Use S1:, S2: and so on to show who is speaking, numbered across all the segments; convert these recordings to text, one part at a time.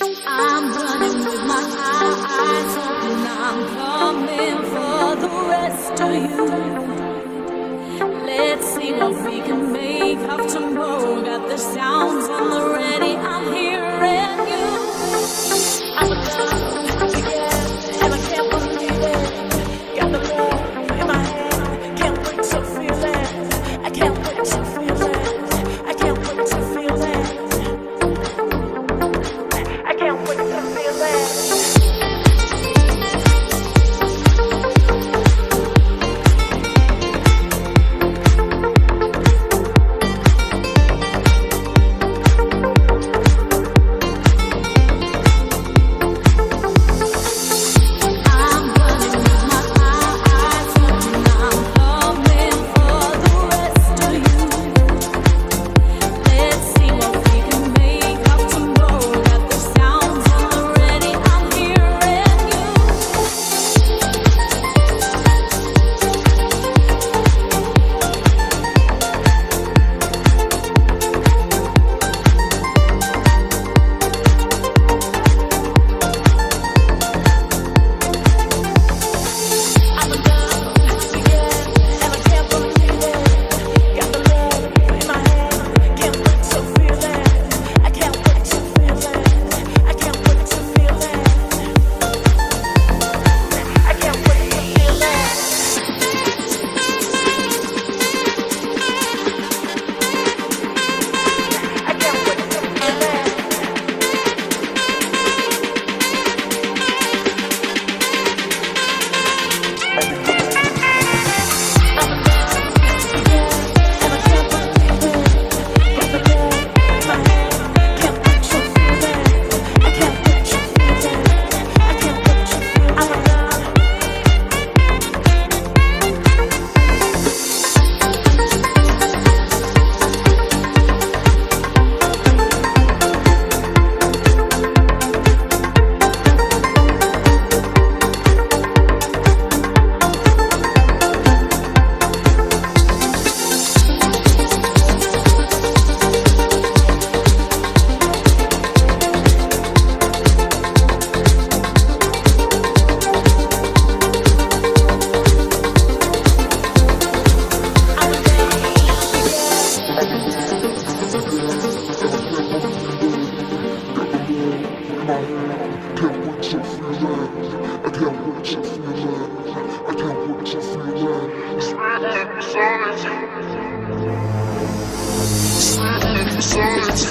S1: I'm running with my eyes open. I'm coming for the rest of you. Let's see what we can make of tomorrow. Got the sounds on the ready. I'm hearing you. I'm a girl, yeah, and I can't believe it. Got the love in my hand. Can't wait to feel it. I can't wait to feel it. I can't wait to feel it. I can't wait to feel it.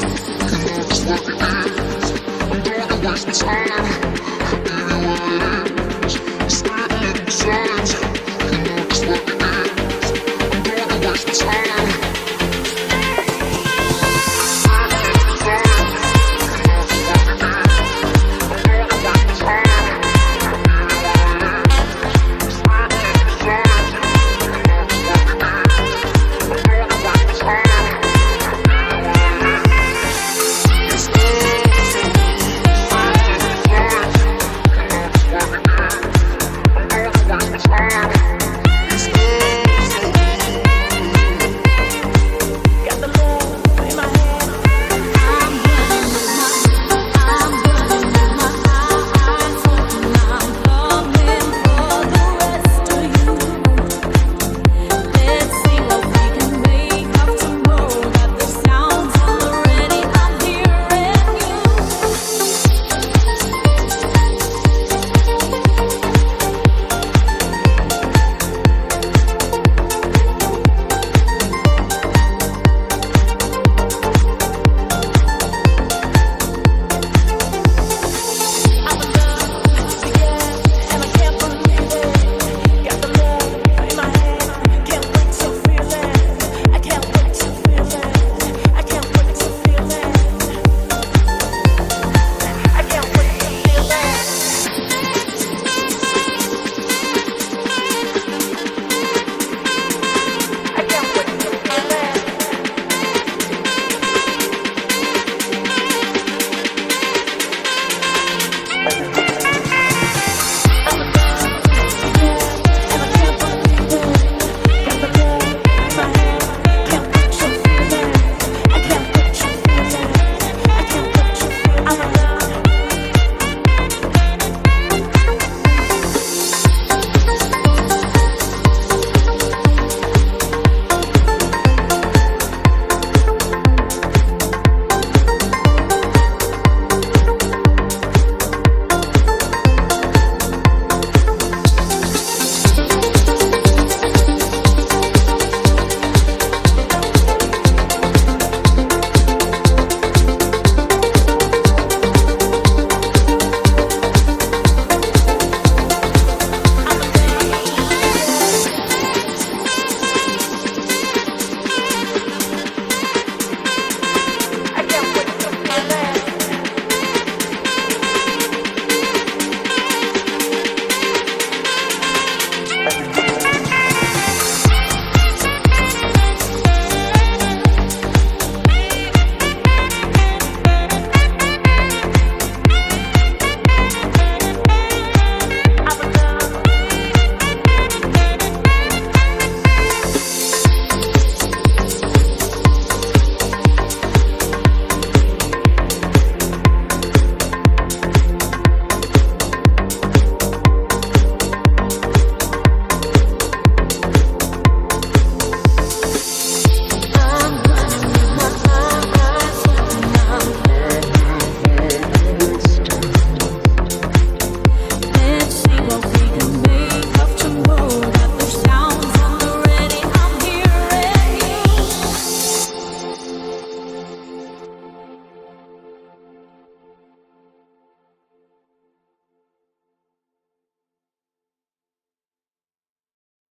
S2: Waste my time, give you what it is.